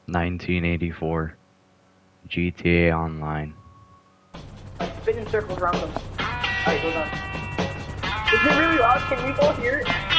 1984. GTA Online. Spin in circles around them. Alright, goes on. Is it really loud? Can we go hear it?